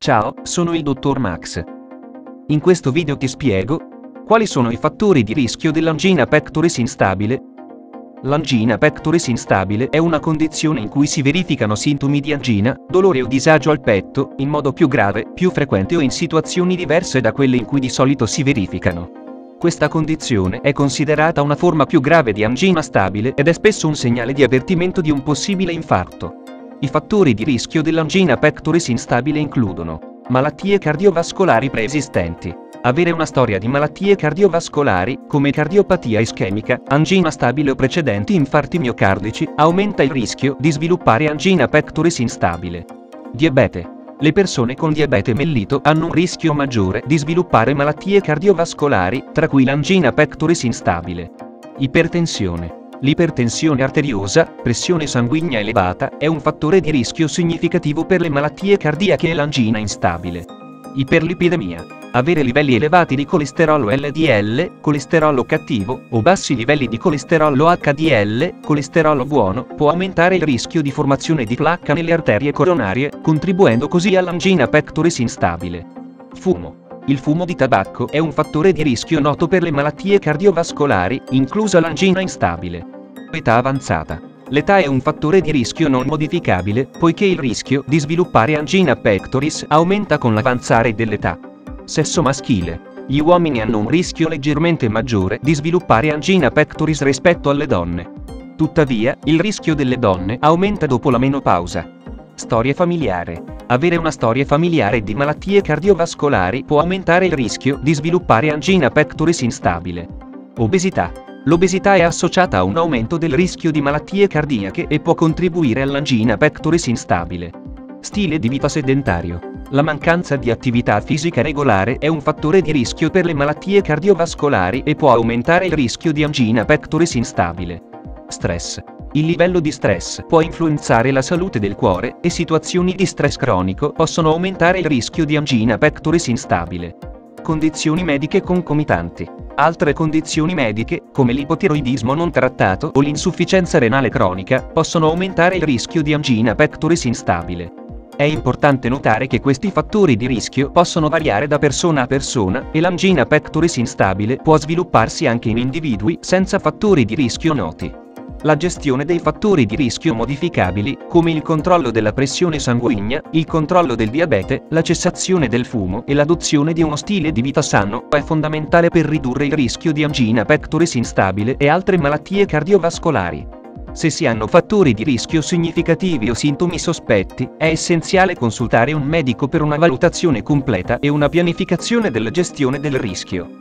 Ciao, sono il dottor Max. In questo video ti spiego quali sono i fattori di rischio dell'angina pectoris instabile. L'angina pectoris instabile è una condizione in cui si verificano sintomi di angina, dolore o disagio al petto, in modo più grave, più frequente o in situazioni diverse da quelle in cui di solito si verificano. Questa condizione è considerata una forma più grave di angina stabile ed è spesso un segnale di avvertimento di un possibile infarto. I fattori di rischio dell'angina pectoris instabile includono malattie cardiovascolari preesistenti, avere una storia di malattie cardiovascolari, come cardiopatia ischemica, angina stabile o precedenti infarti miocardici, aumenta il rischio di sviluppare angina pectoris instabile. Diabete. Le persone con diabete mellito hanno un rischio maggiore di sviluppare malattie cardiovascolari, tra cui l'angina pectoris instabile. Ipertensione. L'ipertensione arteriosa, pressione sanguigna elevata, è un fattore di rischio significativo per le malattie cardiache e l'angina instabile. Iperlipidemia. Avere livelli elevati di colesterolo LDL, colesterolo cattivo, o bassi livelli di colesterolo HDL, colesterolo buono, può aumentare il rischio di formazione di placca nelle arterie coronarie, contribuendo così all'angina pectoris instabile. Fumo. Il fumo di tabacco è un fattore di rischio noto per le malattie cardiovascolari, inclusa l'angina instabile. Età avanzata. L'età è un fattore di rischio non modificabile, poiché il rischio di sviluppare angina pectoris aumenta con l'avanzare dell'età. Sesso maschile. Gli uomini hanno un rischio leggermente maggiore di sviluppare angina pectoris rispetto alle donne. Tuttavia, il rischio delle donne aumenta dopo la menopausa. Storia familiare. Avere una storia familiare di malattie cardiovascolari può aumentare il rischio di sviluppare angina pectoris instabile. Obesità. L'obesità è associata a un aumento del rischio di malattie cardiache e può contribuire all'angina pectoris instabile. Stile di vita sedentario. La mancanza di attività fisica regolare è un fattore di rischio per le malattie cardiovascolari e può aumentare il rischio di angina pectoris instabile. Stress. Il livello di stress può influenzare la salute del cuore e situazioni di stress cronico possono aumentare il rischio di angina pectoris instabile. Condizioni mediche concomitanti. Altre condizioni mediche, come l'ipotiroidismo non trattato o l'insufficienza renale cronica, possono aumentare il rischio di angina pectoris instabile. È importante notare che questi fattori di rischio possono variare da persona a persona e l'angina pectoris instabile può svilupparsi anche in individui senza fattori di rischio noti. La gestione dei fattori di rischio modificabili, come il controllo della pressione sanguigna, il controllo del diabete, la cessazione del fumo e l'adozione di uno stile di vita sano, è fondamentale per ridurre il rischio di angina pectoris instabile e altre malattie cardiovascolari. Se si hanno fattori di rischio significativi o sintomi sospetti, è essenziale consultare un medico per una valutazione completa e una pianificazione della gestione del rischio.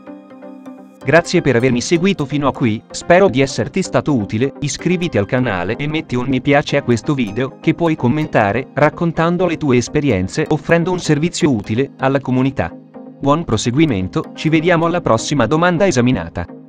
Grazie per avermi seguito fino a qui, spero di esserti stato utile, iscriviti al canale e metti un mi piace a questo video, che puoi commentare, raccontando le tue esperienze, offrendo un servizio utile alla comunità. Buon proseguimento, ci vediamo alla prossima domanda esaminata.